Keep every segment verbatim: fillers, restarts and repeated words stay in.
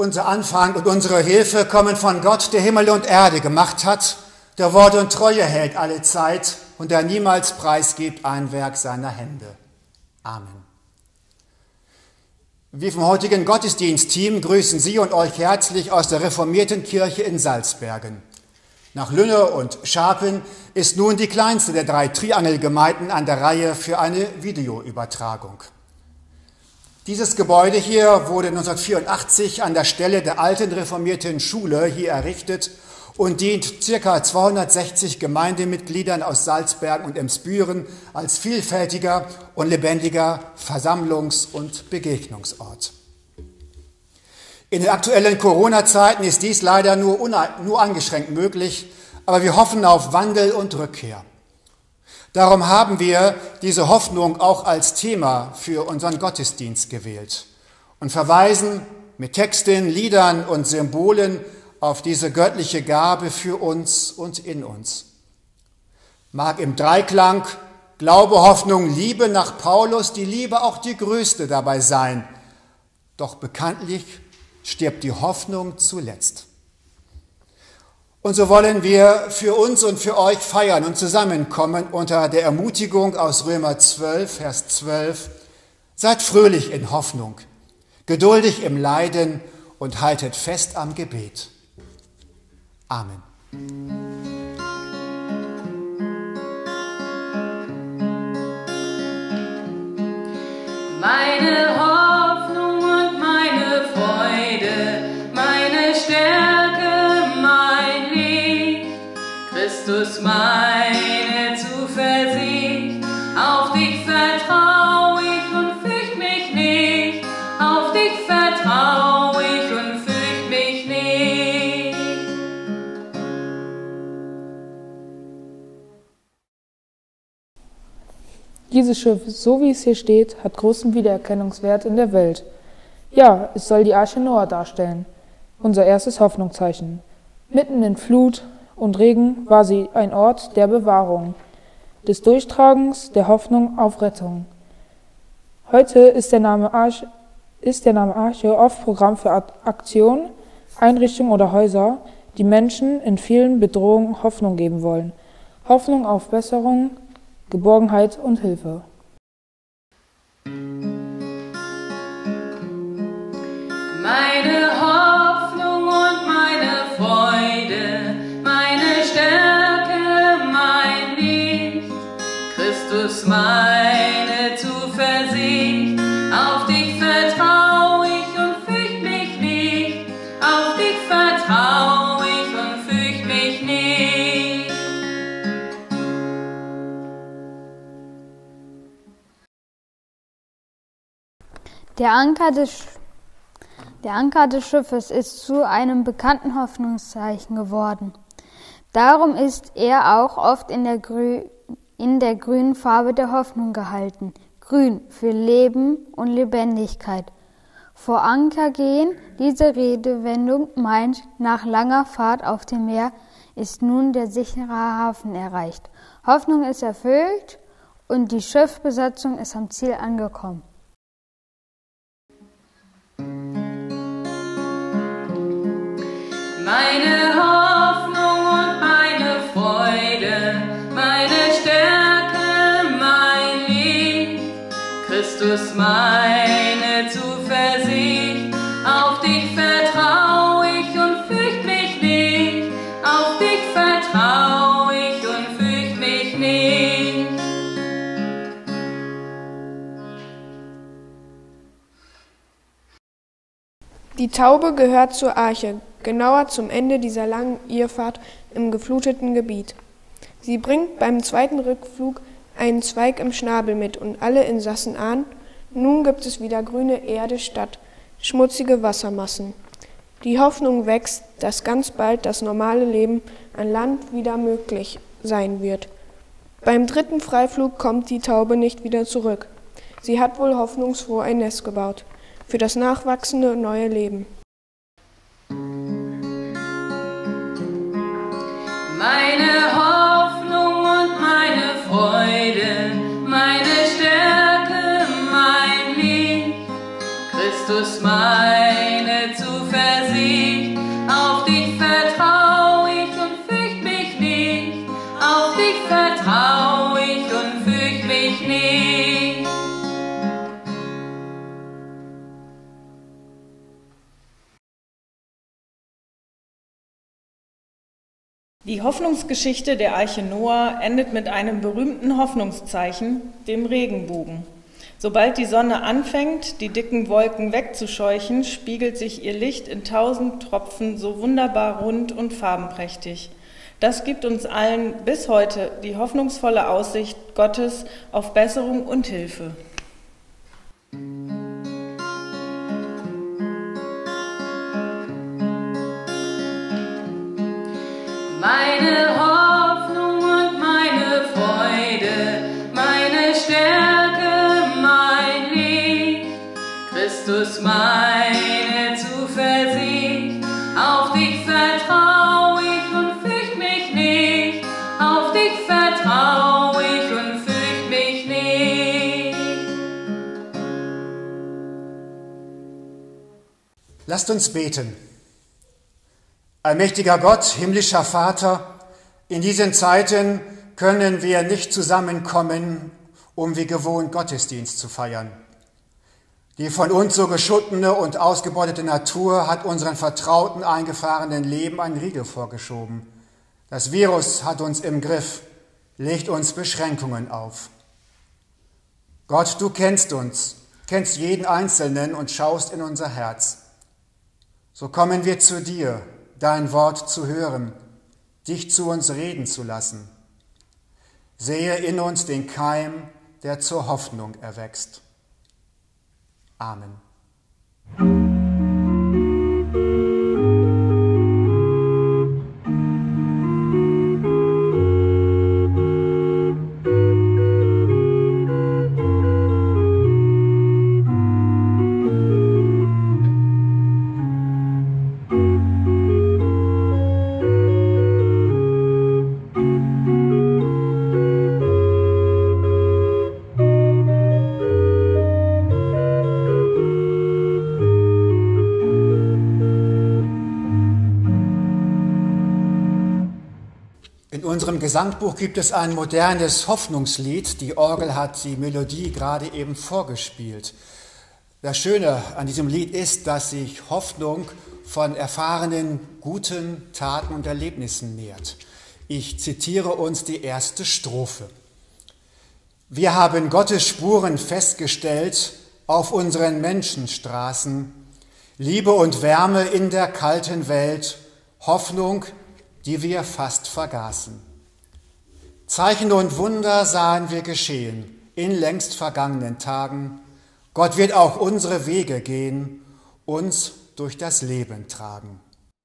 Unser Anfang und unsere Hilfe kommen von Gott, der Himmel und Erde gemacht hat, der Wort und Treue hält alle Zeit und der niemals preisgibt ein Werk seiner Hände. Amen. Wir vom heutigen Gottesdienstteam grüßen Sie und euch herzlich aus der reformierten Kirche in Salzbergen. Nach Lünne und Scharpen ist nun die kleinste der drei Triangelgemeinden an der Reihe für eine Videoübertragung. Dieses Gebäude hier wurde neunzehnhundertvierundachtzig an der Stelle der alten reformierten Schule hier errichtet und dient ca. zweihundertsechzig Gemeindemitgliedern aus Salzbergen und Emsbüren als vielfältiger und lebendiger Versammlungs- und Begegnungsort. In den aktuellen Corona-Zeiten ist dies leider nur, nur eingeschränkt möglich, aber wir hoffen auf Wandel und Rückkehr. Darum haben wir diese Hoffnung auch als Thema für unseren Gottesdienst gewählt und verweisen mit Texten, Liedern und Symbolen auf diese göttliche Gabe für uns und in uns. Mag im Dreiklang Glaube, Hoffnung, Liebe nach Paulus die Liebe auch die größte dabei sein, doch bekanntlich stirbt die Hoffnung zuletzt. Und so wollen wir für uns und für euch feiern und zusammenkommen unter der Ermutigung aus Römer zwölf, Vers zwölf. Seid fröhlich in Hoffnung, geduldig im Leiden und haltet fest am Gebet. Amen. Meine Hoffnung und meine Freude, meine Stärke, mein Licht, Christus meine Zuversicht, auf dich vertrau ich und fürcht mich nicht, auf dich vertrau ich und fürcht mich nicht. Dieses Schiff, so wie es hier steht, hat großen Wiedererkennungswert in der Welt. Ja, es soll die Arche Noah darstellen, unser erstes Hoffnungszeichen. Mitten in Flut und Regen war sie ein Ort der Bewahrung, des Durchtragens, der Hoffnung auf Rettung. Heute ist der Name Arche, ist der Name Arche oft Programm für Aktionen, Einrichtungen oder Häuser, die Menschen in vielen Bedrohungen Hoffnung geben wollen. Hoffnung auf Besserung, Geborgenheit und Hilfe. Meine Hoffnung und meine Freude, meine Stärke, mein Licht, Christus meine Zuversicht, auf dich vertrau ich und fürcht mich nicht, auf dich vertrau ich und fürcht mich nicht. Der Anker des, der Anker des Schiffes ist zu einem bekannten Hoffnungszeichen geworden. Darum ist er auch oft in der, grü in der grünen Farbe der Hoffnung gehalten. Grün für Leben und Lebendigkeit. Vor Anker gehen, diese Redewendung meint, nach langer Fahrt auf dem Meer ist nun der sichere Hafen erreicht. Hoffnung ist erfüllt und die Schiffsbesatzung ist am Ziel angekommen. Meine Hoffnung und meine Freude, meine Stärke, mein Licht, Christus meine Zuversicht, auf dich vertrau ich und fürcht mich nicht, auf dich vertrau ich und fürcht mich nicht. Die Taube gehört zur Arche, genauer zum Ende dieser langen Irrfahrt im gefluteten Gebiet. Sie bringt beim zweiten Rückflug einen Zweig im Schnabel mit und alle Insassen ahnen, nun gibt es wieder grüne Erde statt schmutzige Wassermassen. Die Hoffnung wächst, dass ganz bald das normale Leben an Land wieder möglich sein wird. Beim dritten Freiflug kommt die Taube nicht wieder zurück. Sie hat wohl hoffnungsfroh ein Nest gebaut für das nachwachsende neue Leben. Meine Hoffnung und meine Freude, meine Stärke, mein Licht, Christus meine Zuversicht. Die Hoffnungsgeschichte der Arche Noah endet mit einem berühmten Hoffnungszeichen, dem Regenbogen. Sobald die Sonne anfängt, die dicken Wolken wegzuscheuchen, spiegelt sich ihr Licht in tausend Tropfen so wunderbar rund und farbenprächtig. Das gibt uns allen bis heute die hoffnungsvolle Aussicht Gottes auf Besserung und Hilfe. Meine Hoffnung und meine Freude, meine Stärke, mein Licht, Christus meine Zuversicht, auf dich vertrau ich und fürcht mich nicht, auf dich vertrau ich und fürcht mich nicht. Lasst uns beten. Allmächtiger Gott, himmlischer Vater, in diesen Zeiten können wir nicht zusammenkommen, um wie gewohnt Gottesdienst zu feiern. Die von uns so geschuttene und ausgebeutete Natur hat unseren vertrauten, eingefahrenen Leben einen Riegel vorgeschoben. Das Virus hat uns im Griff, legt uns Beschränkungen auf. Gott, du kennst uns, kennst jeden Einzelnen und schaust in unser Herz. So kommen wir zu dir, dein Wort zu hören, dich zu uns reden zu lassen. Sehe in uns den Keim, der zur Hoffnung erwächst. Amen. In unserem Gesangbuch gibt es ein modernes Hoffnungslied. Die Orgel hat die Melodie gerade eben vorgespielt. Das Schöne an diesem Lied ist, dass sich Hoffnung von erfahrenen guten Taten und Erlebnissen nährt. Ich zitiere uns die erste Strophe. Wir haben Gottes Spuren festgestellt auf unseren Menschenstraßen. Liebe und Wärme in der kalten Welt, Hoffnung, die wir fast vergaßen. Zeichen und Wunder sahen wir geschehen in längst vergangenen Tagen. Gott wird auch unsere Wege gehen, uns durch das Leben tragen.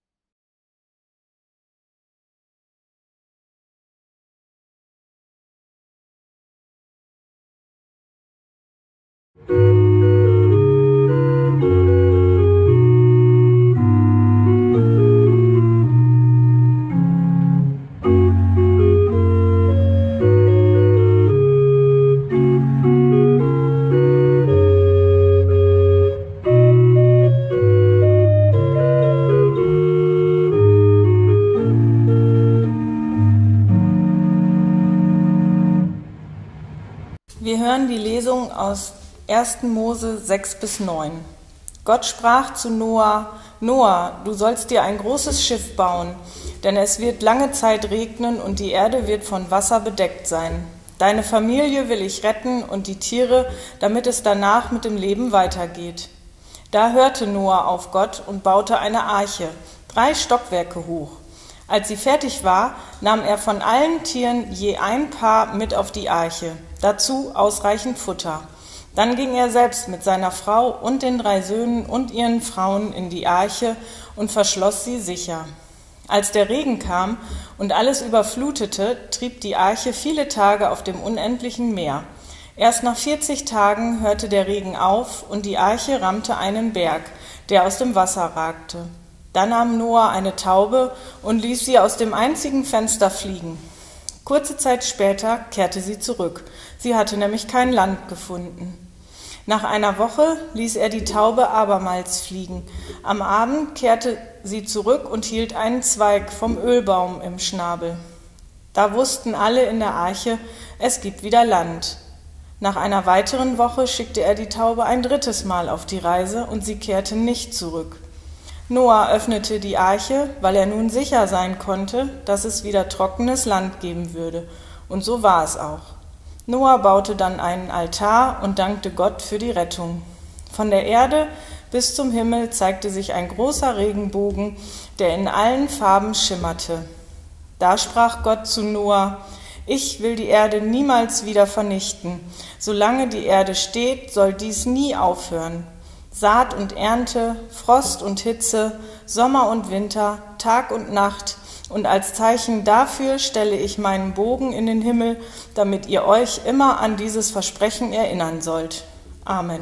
Wir hören die Lesung aus ersten Mose sechs bis neun. Gott sprach zu Noah: Noah, du sollst dir ein großes Schiff bauen, denn es wird lange Zeit regnen und die Erde wird von Wasser bedeckt sein. Deine Familie will ich retten und die Tiere, damit es danach mit dem Leben weitergeht. Da hörte Noah auf Gott und baute eine Arche, drei Stockwerke hoch. Als sie fertig war, nahm er von allen Tieren je ein Paar mit auf die Arche, dazu ausreichend Futter. Dann ging er selbst mit seiner Frau und den drei Söhnen und ihren Frauen in die Arche und verschloss sie sicher. Als der Regen kam und alles überflutete, trieb die Arche viele Tage auf dem unendlichen Meer. Erst nach vierzig Tagen hörte der Regen auf und die Arche rammte einen Berg, der aus dem Wasser ragte. Da nahm Noah eine Taube und ließ sie aus dem einzigen Fenster fliegen. Kurze Zeit später kehrte sie zurück. Sie hatte nämlich kein Land gefunden. Nach einer Woche ließ er die Taube abermals fliegen. Am Abend kehrte sie zurück und hielt einen Zweig vom Ölbaum im Schnabel. Da wussten alle in der Arche, es gibt wieder Land. Nach einer weiteren Woche schickte er die Taube ein drittes Mal auf die Reise und sie kehrte nicht zurück. Noah öffnete die Arche, weil er nun sicher sein konnte, dass es wieder trockenes Land geben würde. Und so war es auch. Noah baute dann einen Altar und dankte Gott für die Rettung. Von der Erde bis zum Himmel zeigte sich ein großer Regenbogen, der in allen Farben schimmerte. Da sprach Gott zu Noah: Ich will die Erde niemals wieder vernichten. Solange die Erde steht, soll dies nie aufhören. Saat und Ernte, Frost und Hitze, Sommer und Winter, Tag und Nacht. Und als Zeichen dafür stelle ich meinen Bogen in den Himmel, damit ihr euch immer an dieses Versprechen erinnern sollt. Amen.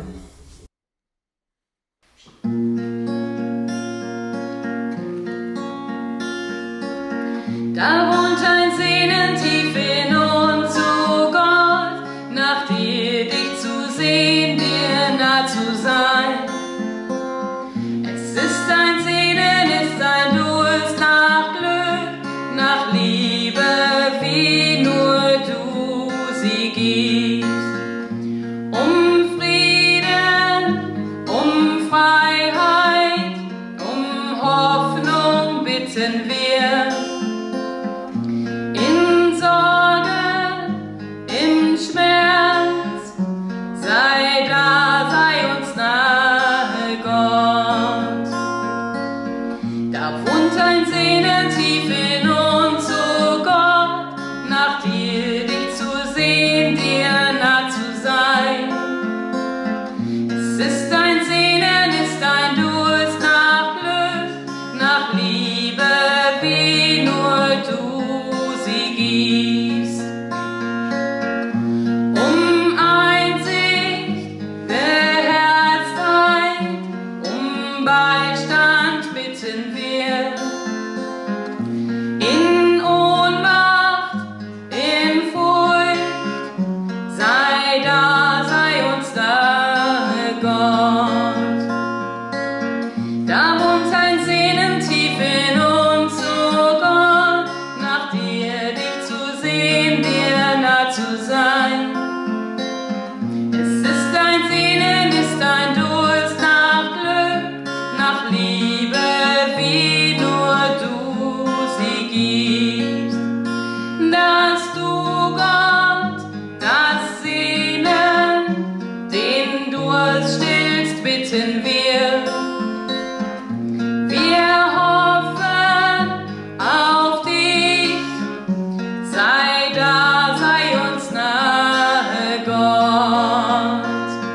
Da wohnt ein Sehnen tief in uns, o Gott, nach dir dich zu sehen, dir nah zu sein. Es ist ein Sehnen, ist ein Durst nach Glück, nach Liebe, wie nur du sie gibst. Um Frieden, um Freiheit, um Hoffnung bitten wir. Sei da, sei uns nahe, Gott. Da wohnt ein Sehnen tief in uns, o Gott, nach dir dich zu sehen, dir nah zu sein. Es ist ein Sehnen, ist ein Durst nach Glück, nach Liebe, wie nur du sie gibst. Beistand bitten wir, in Ohnmacht, in Furcht, sei da, sei uns nahe, Gott. Da wohnt ein Sehnen tief in uns, o Gott, nach dir dich zu sehen, dir nah zu sein. Es ist ein Sehnen, ist ein Durst nach Glück, nach Liebe, wie nur du sie gibst. Dass du, Gott, das Sehnen, den Durst stillst, bitten wir. Wir hoffen auf dich, sei da, sei uns nahe, Gott.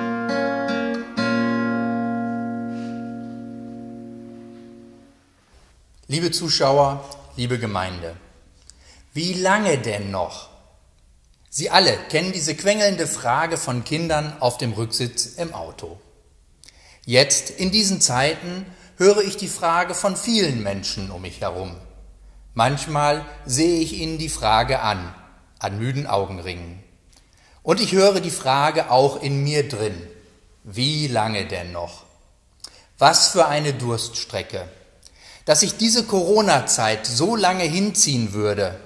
Liebe Zuschauer, liebe Gemeinde, wie lange denn noch? Sie alle kennen diese quengelnde Frage von Kindern auf dem Rücksitz im Auto. Jetzt, in diesen Zeiten, höre ich die Frage von vielen Menschen um mich herum. Manchmal sehe ich ihnen die Frage an, an müden Augenringen. Und ich höre die Frage auch in mir drin. Wie lange denn noch? Was für eine Durststrecke! Dass sich diese Corona-Zeit so lange hinziehen würde.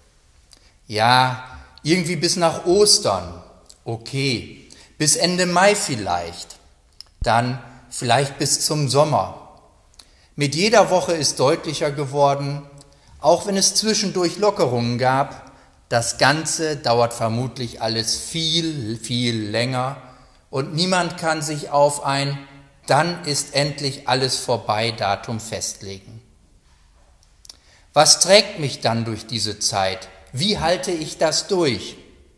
Ja, irgendwie bis nach Ostern, okay, bis Ende Mai vielleicht, dann vielleicht bis zum Sommer. Mit jeder Woche ist deutlicher geworden, auch wenn es zwischendurch Lockerungen gab, das Ganze dauert vermutlich alles viel, viel länger und niemand kann sich auf ein „Dann ist endlich alles vorbei“ Datum festlegen. Was trägt mich dann durch diese Zeit? Wie halte ich das durch?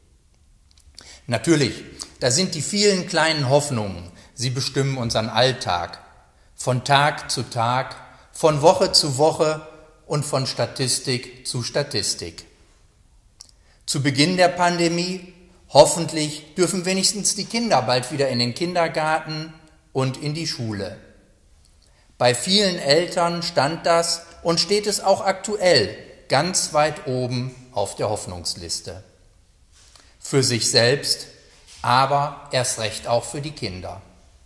Natürlich, da sind die vielen kleinen Hoffnungen, sie bestimmen unseren Alltag. Von Tag zu Tag, von Woche zu Woche und von Statistik zu Statistik. Zu Beginn der Pandemie, hoffentlich dürfen wenigstens die Kinder bald wieder in den Kindergarten und in die Schule. Bei vielen Eltern stand das und steht es auch aktuell ganz weit oben auf der Hoffnungsliste. Für sich selbst, aber erst recht auch für die Kinder.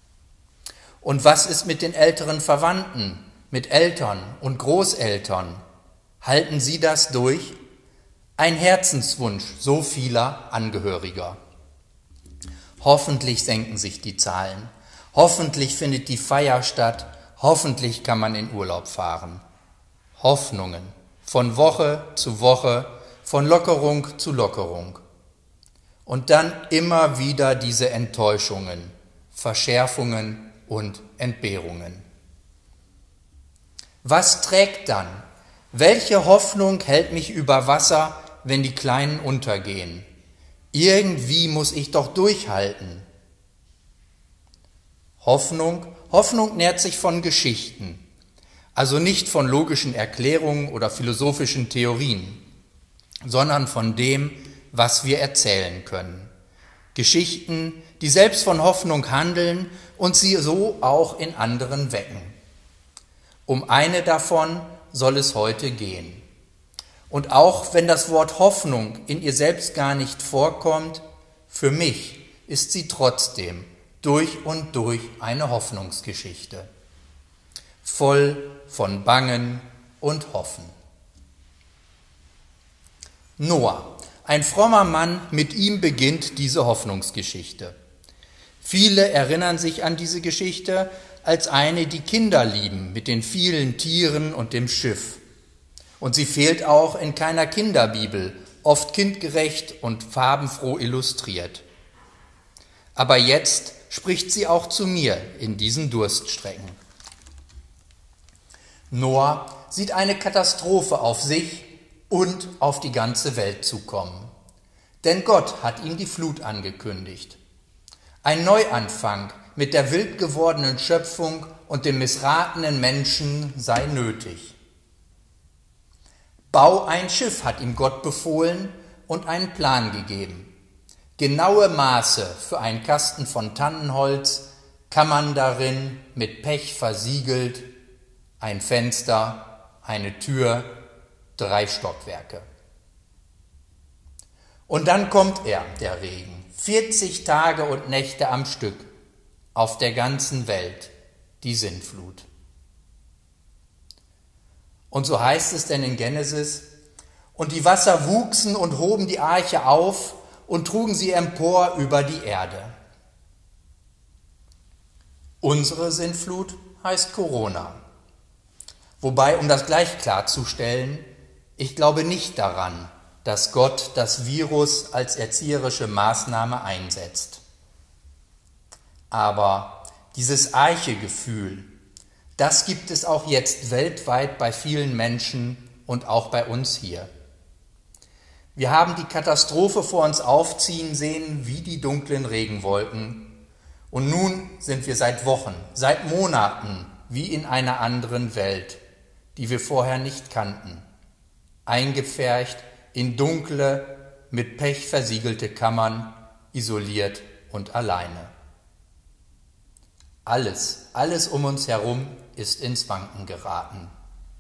Und was ist mit den älteren Verwandten, mit Eltern und Großeltern? Halten sie das durch? Ein Herzenswunsch so vieler Angehöriger. Hoffentlich senken sich die Zahlen. Hoffentlich findet die Feier statt. Hoffentlich kann man in Urlaub fahren. Hoffnungen, von Woche zu Woche, von Lockerung zu Lockerung. Und dann immer wieder diese Enttäuschungen, Verschärfungen und Entbehrungen. Was trägt dann? Welche Hoffnung hält mich über Wasser, wenn die Kleinen untergehen? Irgendwie muss ich doch durchhalten. Hoffnung, Hoffnung nährt sich von Geschichten, also nicht von logischen Erklärungen oder philosophischen Theorien, sondern von dem, was wir erzählen können. Geschichten, die selbst von Hoffnung handeln und sie so auch in anderen wecken. Um eine davon soll es heute gehen. Und auch wenn das Wort Hoffnung in ihr selbst gar nicht vorkommt, für mich ist sie trotzdem durch und durch eine Hoffnungsgeschichte, voll von Bangen und Hoffen. Noah, ein frommer Mann, mit ihm beginnt diese Hoffnungsgeschichte. Viele erinnern sich an diese Geschichte als eine, die Kinder lieben, mit den vielen Tieren und dem Schiff. Und sie fehlt auch in keiner Kinderbibel, oft kindgerecht und farbenfroh illustriert. Aber jetzt spricht sie auch zu mir in diesen Durststrecken. Noah sieht eine Katastrophe auf sich und auf die ganze Welt zukommen. Denn Gott hat ihm die Flut angekündigt. Ein Neuanfang mit der wild gewordenen Schöpfung und dem missratenen Menschen sei nötig. Bau ein Schiff, hat ihm Gott befohlen und einen Plan gegeben. Genaue Maße für einen Kasten von Tannenholz, Kammern darin mit Pech versiegelt, ein Fenster, eine Tür, drei Stockwerke. Und dann kommt er, der Regen, vierzig Tage und Nächte am Stück, auf der ganzen Welt, die Sintflut. Und so heißt es denn in Genesis, und die Wasser wuchsen und hoben die Arche auf und trugen sie empor über die Erde. Unsere Sintflut heißt Corona. Wobei, um das gleich klarzustellen, ich glaube nicht daran, dass Gott das Virus als erzieherische Maßnahme einsetzt. Aber dieses Arche-Gefühl, das gibt es auch jetzt weltweit bei vielen Menschen und auch bei uns hier. Wir haben die Katastrophe vor uns aufziehen sehen wie die dunklen Regenwolken. Und nun sind wir seit Wochen, seit Monaten wie in einer anderen Welt, die wir vorher nicht kannten, eingepfercht in dunkle, mit Pech versiegelte Kammern, isoliert und alleine. Alles, alles um uns herum ist ins Wanken geraten.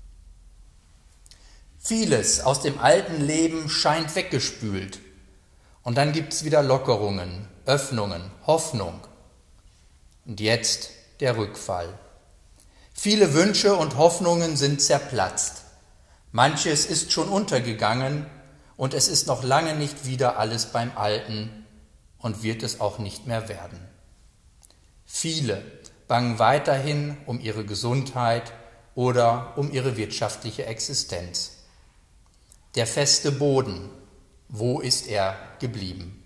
Vieles aus dem alten Leben scheint weggespült. Und dann gibt es wieder Lockerungen, Öffnungen, Hoffnung. Und jetzt der Rückfall. Viele Wünsche und Hoffnungen sind zerplatzt. Manches ist schon untergegangen und es ist noch lange nicht wieder alles beim Alten und wird es auch nicht mehr werden. Viele bangen weiterhin um ihre Gesundheit oder um ihre wirtschaftliche Existenz. Der feste Boden, wo ist er geblieben?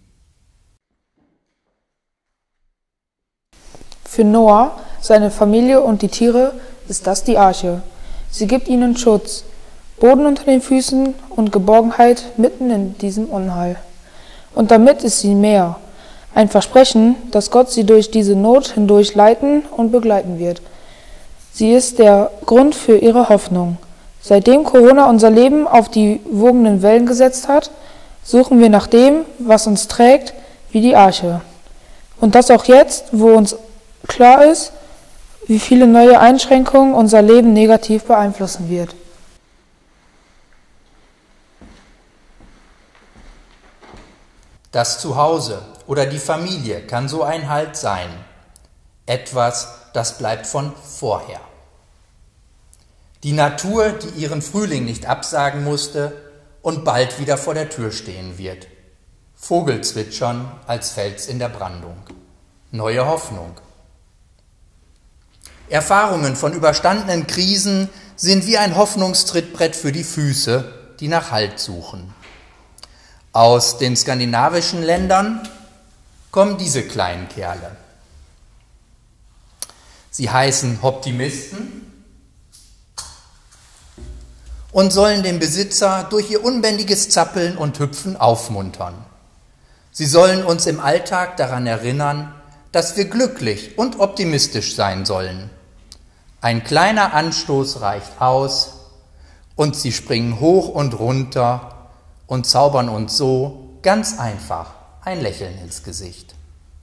Für Noah, seine Familie und die Tiere ist das die Arche. Sie gibt ihnen Schutz, Boden unter den Füßen und Geborgenheit mitten in diesem Unheil. Und damit ist sie mehr. Ein Versprechen, dass Gott sie durch diese Not hindurch leiten und begleiten wird. Sie ist der Grund für ihre Hoffnung. Seitdem Corona unser Leben auf die wogenden Wellen gesetzt hat, suchen wir nach dem, was uns trägt, wie die Arche. Und das auch jetzt, wo uns klar ist, wie viele neue Einschränkungen unser Leben negativ beeinflussen wird. Das Zuhause oder die Familie kann so ein Halt sein. Etwas, das bleibt von vorher. Die Natur, die ihren Frühling nicht absagen musste und bald wieder vor der Tür stehen wird. Vogelzwitschern als Fels in der Brandung. Neue Hoffnung. Erfahrungen von überstandenen Krisen sind wie ein Hoffnungstrittbrett für die Füße, die nach Halt suchen. Aus den skandinavischen Ländern kommen diese kleinen Kerle. Sie heißen Optimisten und sollen den Besitzer durch ihr unbändiges Zappeln und Hüpfen aufmuntern. Sie sollen uns im Alltag daran erinnern, dass wir glücklich und optimistisch sein sollen. Ein kleiner Anstoß reicht aus und sie springen hoch und runter und zaubern uns so ganz einfach ein Lächeln ins Gesicht.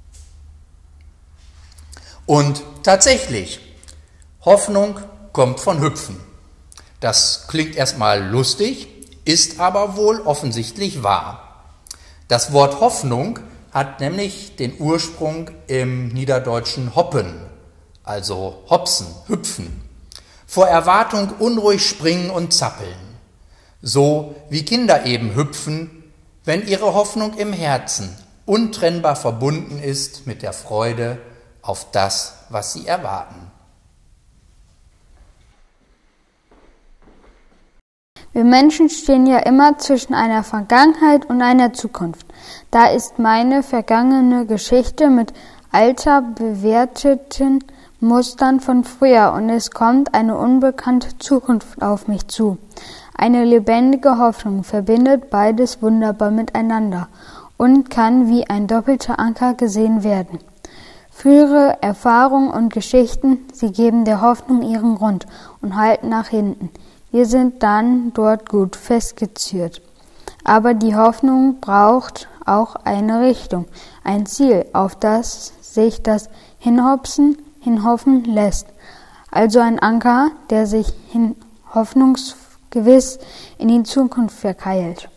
Und tatsächlich, Hoffnung kommt von Hüpfen. Das klingt erstmal lustig, ist aber wohl offensichtlich wahr. Das Wort Hoffnung hat nämlich den Ursprung im niederdeutschen Hoppen, also hopsen, hüpfen, vor Erwartung unruhig springen und zappeln, so wie Kinder eben hüpfen, wenn ihre Hoffnung im Herzen untrennbar verbunden ist mit der Freude auf das, was sie erwarten. Wir Menschen stehen ja immer zwischen einer Vergangenheit und einer Zukunft. Da ist meine vergangene Geschichte mit alter bewerteten Mustern von früher und es kommt eine unbekannte Zukunft auf mich zu. Eine lebendige Hoffnung verbindet beides wunderbar miteinander und kann wie ein doppelter Anker gesehen werden. Frühere Erfahrungen und Geschichten, sie geben der Hoffnung ihren Grund und halten nach hinten. Wir sind dann dort gut festgezurrt. Aber die Hoffnung braucht auch eine Richtung, ein Ziel, auf das sich das Hinhopsen hinhoffen lässt. Also ein Anker, der sich hin hoffnungsgewiss in die Zukunft verkeilt.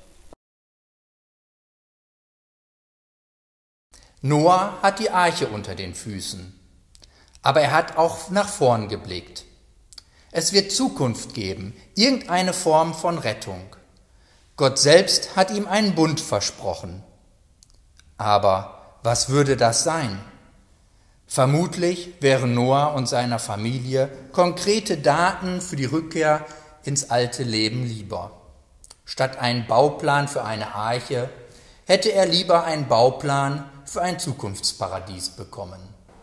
Noah hat die Arche unter den Füßen, aber er hat auch nach vorn geblickt. Es wird Zukunft geben, irgendeine Form von Rettung. Gott selbst hat ihm einen Bund versprochen. Aber was würde das sein? Vermutlich wären Noah und seiner Familie konkrete Daten für die Rückkehr ins alte Leben lieber. Statt einen Bauplan für eine Arche hätte er lieber einen Bauplan für ein Zukunftsparadies bekommen.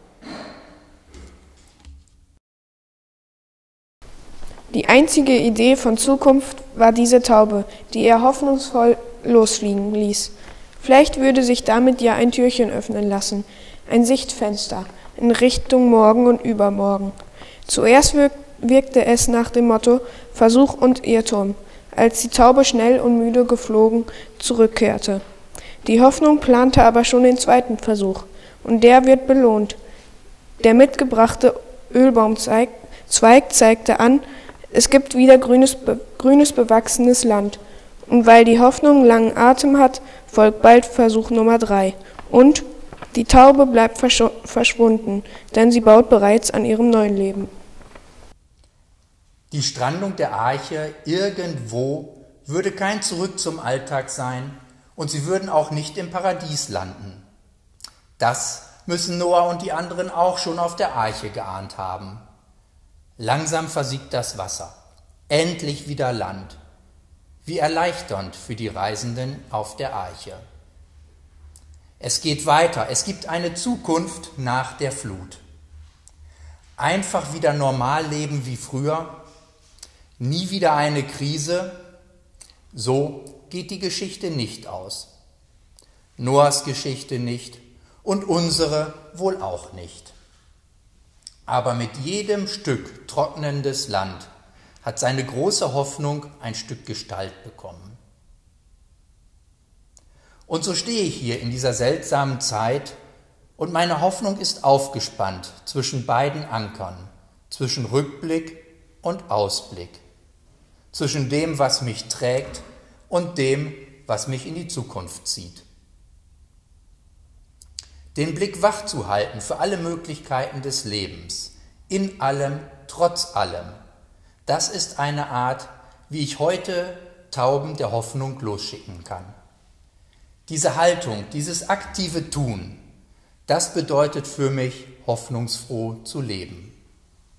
Die einzige Idee von Zukunft war diese Taube, die er hoffnungsvoll losfliegen ließ. Vielleicht würde sich damit ja ein Türchen öffnen lassen, ein Sichtfenster in Richtung Morgen und Übermorgen. Zuerst wirkte es nach dem Motto Versuch und Irrtum, als die Taube schnell und müde geflogen zurückkehrte. Die Hoffnung plante aber schon den zweiten Versuch, und der wird belohnt. Der mitgebrachte Ölbaumzweig Zweig zeigte an, es gibt wieder grünes, grünes, bewachsenes Land. Und weil die Hoffnung langen Atem hat, folgt bald Versuch Nummer drei. Und die Taube bleibt versch- verschwunden, denn sie baut bereits an ihrem neuen Leben. Die Strandung der Arche irgendwo würde kein Zurück zum Alltag sein und sie würden auch nicht im Paradies landen. Das müssen Noah und die anderen auch schon auf der Arche geahnt haben. Langsam versiegt das Wasser. Endlich wieder Land. Wie erleichternd für die Reisenden auf der Arche. Es geht weiter. Es gibt eine Zukunft nach der Flut. Einfach wieder normal leben wie früher. Nie wieder eine Krise. So geht die Geschichte nicht aus. Noahs Geschichte nicht und unsere wohl auch nicht. Aber mit jedem Stück trocknendes Land hat seine große Hoffnung ein Stück Gestalt bekommen. Und so stehe ich hier in dieser seltsamen Zeit und meine Hoffnung ist aufgespannt zwischen beiden Ankern, zwischen Rückblick und Ausblick, zwischen dem, was mich trägt und dem, was mich in die Zukunft zieht. Den Blick wach zu halten für alle Möglichkeiten des Lebens, in allem, trotz allem. Das ist eine Art, wie ich heute Tauben der Hoffnung losschicken kann. Diese Haltung, dieses aktive Tun, das bedeutet für mich, hoffnungsfroh zu leben.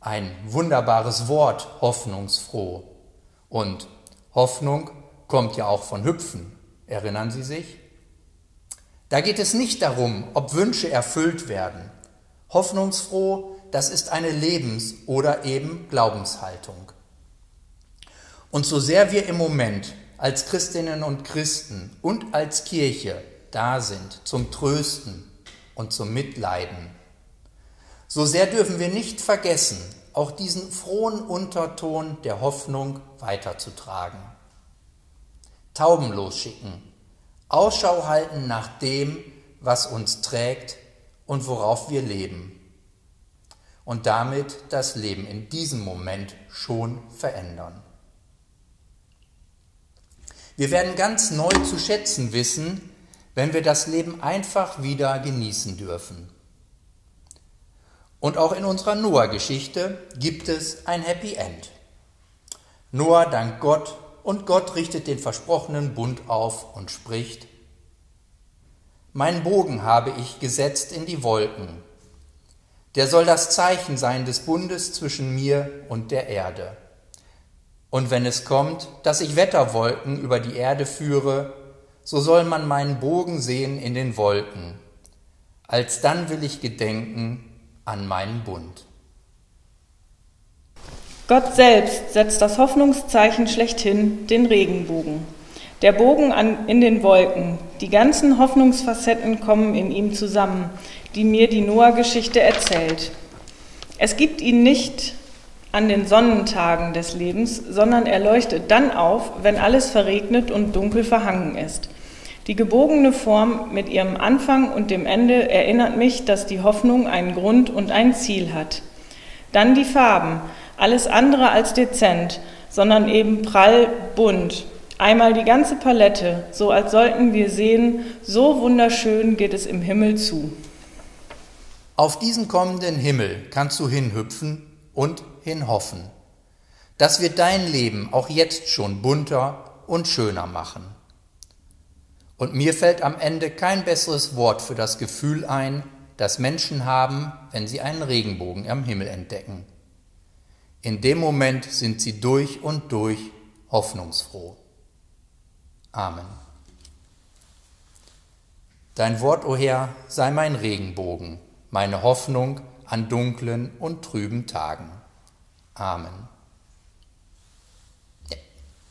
Ein wunderbares Wort, hoffnungsfroh. Und Hoffnung kommt ja auch von Hüpfen. Erinnern Sie sich? Da geht es nicht darum, ob Wünsche erfüllt werden. Hoffnungsfroh, das ist eine Lebens- oder eben Glaubenshaltung. Und so sehr wir im Moment als Christinnen und Christen und als Kirche da sind zum Trösten und zum Mitleiden, so sehr dürfen wir nicht vergessen, auch diesen frohen Unterton der Hoffnung weiterzutragen. Tauben losschicken, Ausschau halten nach dem, was uns trägt und worauf wir leben. Und damit das Leben in diesem Moment schon verändern. Wir werden ganz neu zu schätzen wissen, wenn wir das Leben einfach wieder genießen dürfen. Und auch in unserer Noah-Geschichte gibt es ein Happy End. Noah dankt Gott und Gott richtet den versprochenen Bund auf und spricht: Meinen Bogen habe ich gesetzt in die Wolken. Der soll das Zeichen sein des Bundes zwischen mir und der Erde. Und wenn es kommt, dass ich Wetterwolken über die Erde führe, so soll man meinen Bogen sehen in den Wolken. Alsdann will ich gedenken an meinen Bund. Gott selbst setzt das Hoffnungszeichen schlechthin, den Regenbogen. Der Bogen an, in den Wolken, die ganzen Hoffnungsfacetten kommen in ihm zusammen, die mir die Noah-Geschichte erzählt. Es gibt ihn nicht an den Sonnentagen des Lebens, sondern er leuchtet dann auf, wenn alles verregnet und dunkel verhangen ist. Die gebogene Form mit ihrem Anfang und dem Ende erinnert mich, dass die Hoffnung einen Grund und ein Ziel hat. Dann die Farben, alles andere als dezent, sondern eben prall bunt. Einmal die ganze Palette, so als sollten wir sehen, so wunderschön geht es im Himmel zu. Auf diesen kommenden Himmel kannst du hinhüpfen und hinhoffen. Das wird dein Leben auch jetzt schon bunter und schöner machen. Und mir fällt am Ende kein besseres Wort für das Gefühl ein, das Menschen haben, wenn sie einen Regenbogen am Himmel entdecken. In dem Moment sind sie durch und durch hoffnungsfroh. Amen. Dein Wort, o Herr, sei mein Regenbogen, meine Hoffnung an dunklen und trüben Tagen. Amen. Ja.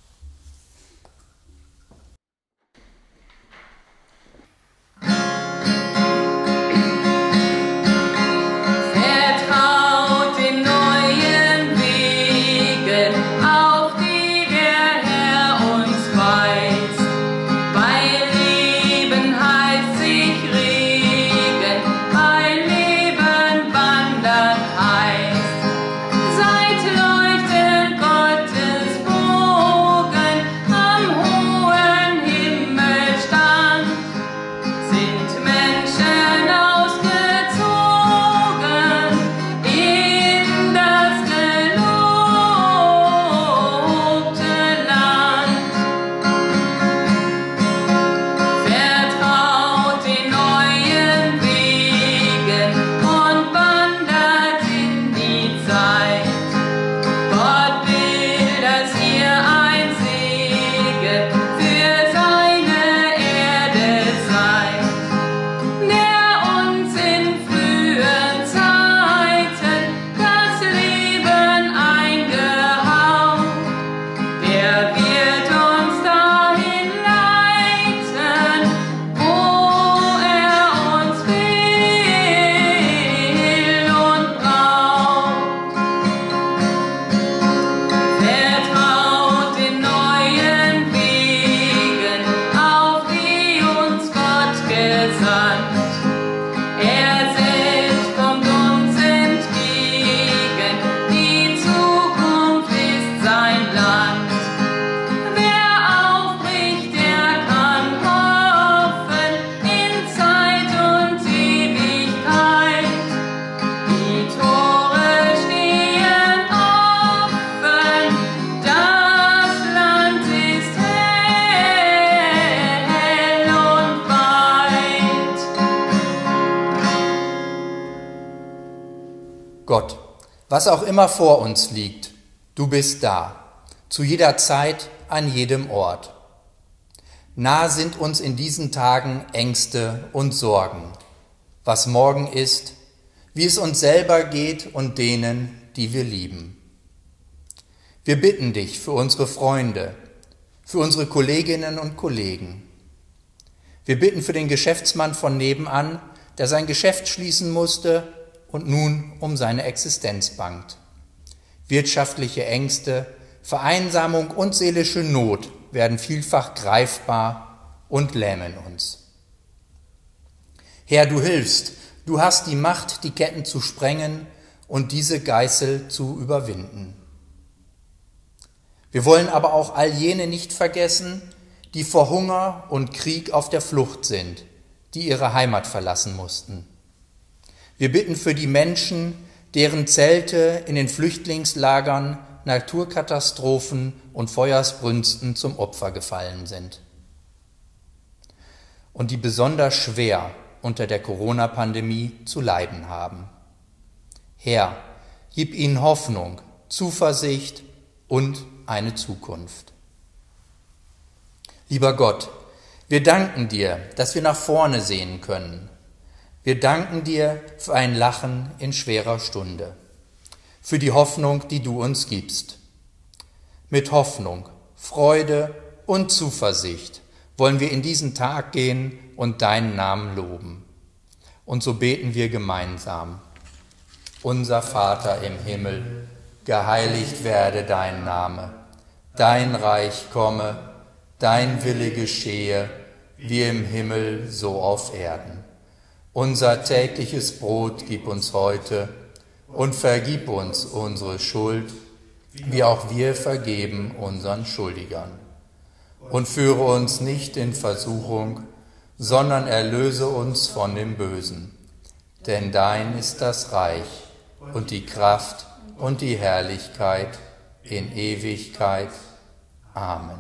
Vertraut den neuen Wegen, auf die der Herr uns weist. Bei Leben heißt sich Regen, bei Leben wandern heißt. Seid Leute Was auch immer vor uns liegt, du bist da, zu jeder Zeit, an jedem Ort. Nah sind uns in diesen Tagen Ängste und Sorgen, was morgen ist, wie es uns selber geht und denen, die wir lieben. Wir bitten dich für unsere Freunde, für unsere Kolleginnen und Kollegen. Wir bitten für den Geschäftsmann von nebenan, der sein Geschäft schließen musste und nun um seine Existenz bangt. Wirtschaftliche Ängste, Vereinsamung und seelische Not werden vielfach greifbar und lähmen uns. Herr, du hilfst, du hast die Macht, die Ketten zu sprengen und diese Geißel zu überwinden. Wir wollen aber auch all jene nicht vergessen, die vor Hunger und Krieg auf der Flucht sind, die ihre Heimat verlassen mussten. Wir bitten für die Menschen, deren Zelte in den Flüchtlingslagern Naturkatastrophen und Feuersbrünsten zum Opfer gefallen sind und die besonders schwer unter der Corona-Pandemie zu leiden haben. Herr, gib ihnen Hoffnung, Zuversicht und eine Zukunft. Lieber Gott, wir danken dir, dass wir nach vorne sehen können. Wir danken dir für ein Lachen in schwerer Stunde, für die Hoffnung, die du uns gibst. Mit Hoffnung, Freude und Zuversicht wollen wir in diesen Tag gehen und deinen Namen loben. Und so beten wir gemeinsam. Unser Vater im Himmel, geheiligt werde dein Name. Dein Reich komme, dein Wille geschehe, wie im Himmel so auf Erden. Unser tägliches Brot gib uns heute und vergib uns unsere Schuld, wie auch wir vergeben unseren Schuldigern. Und führe uns nicht in Versuchung, sondern erlöse uns von dem Bösen. Denn dein ist das Reich und die Kraft und die Herrlichkeit in Ewigkeit. Amen.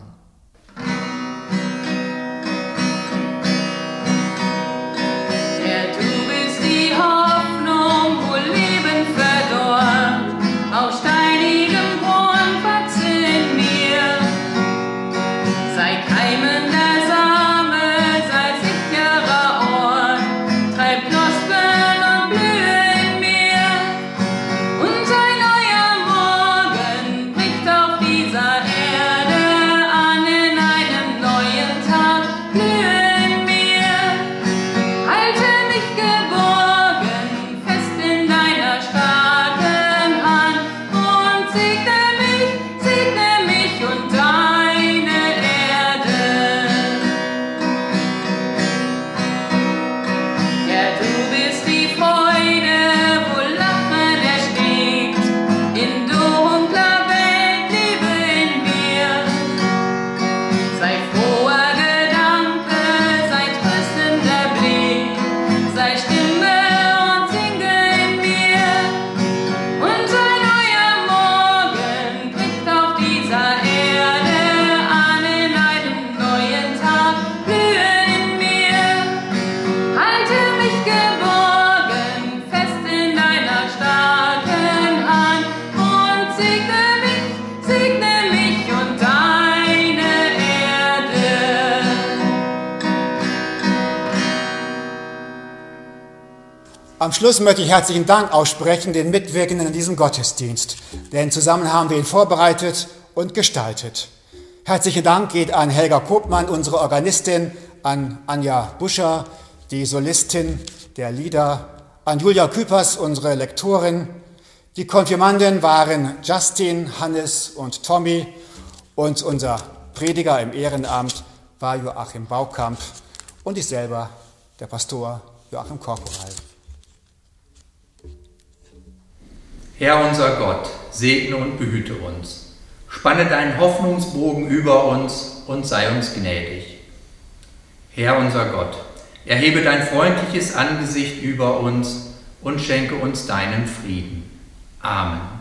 Am Schluss möchte ich herzlichen Dank aussprechen den Mitwirkenden in diesem Gottesdienst, denn zusammen haben wir ihn vorbereitet und gestaltet. Herzlichen Dank geht an Helga Kopmann, unsere Organistin, an Anja Buscher, die Solistin der Lieder, an Julia Küpers, unsere Lektorin. Die Konfirmanden waren Justin, Hannes und Tommy und unser Prediger im Ehrenamt war Joachim Baukamp und ich selber, der Pastor Joachim Korporal. Herr unser Gott, segne und behüte uns. Spanne deinen Hoffnungsbogen über uns und sei uns gnädig. Herr unser Gott, erhebe dein freundliches Angesicht über uns und schenke uns deinen Frieden. Amen.